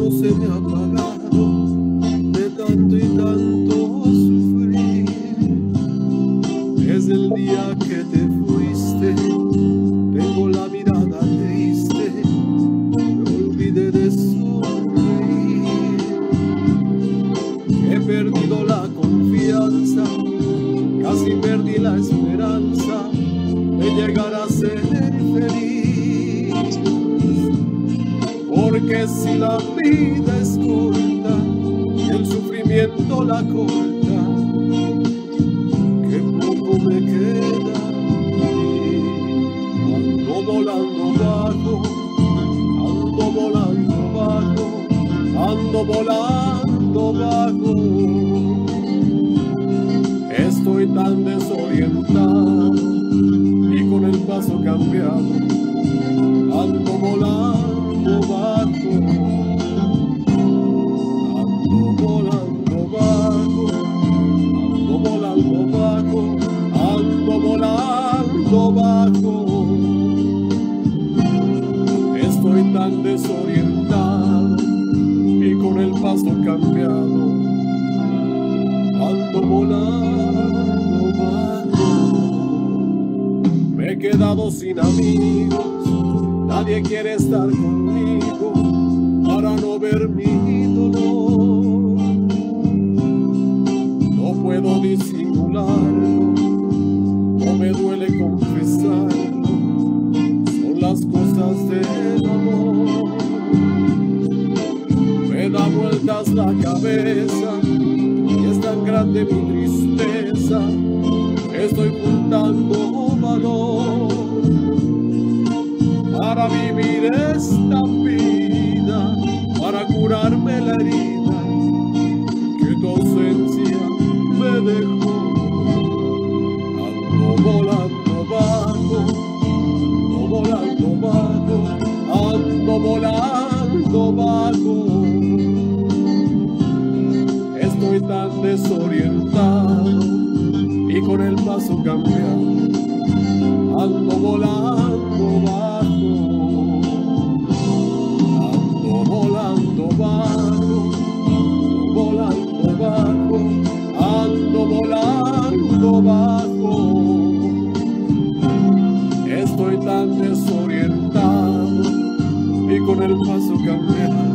no se me ha apagado de tanto y tanto sufrir. Desde el día que te fuiste, tengo la mirada triste, me olvidé de sonreír. He perdido la confianza, casi perdí la esperanza de llegar a ser feliz. Porque si la vida es corta y el sufrimiento la corta, qué poco me queda a mí. Ando volando bajo, ando volando bajo, ando volando bajo. Estoy tan desorientado y con el paso cambiado, ando volando bajo, ando volando bajo, ando volando bajo, ando volando bajo. Estoy tan desorientado y con el paso cambiado, ando volando bajo. Me he quedado sin amigos, nadie quiere estar conmigo para no ver mi dolor. No puedo disimularlo, no me duele confesarlo, son las cosas del amor. Me da vueltas la cabeza y es tan grande mi tristeza, estoy juntando valor para vivir esta vida, para curarme la herida que tu ausencia me dejó. Ando volando bajo, ando volando bajo, ando volando bajo. Estoy tan desorientado y con el paso cambiado, ando volando bajo, ando volando bajo, ando volando bajo, ando volando bajo. Estoy tan desorientado y con el paso cambiado,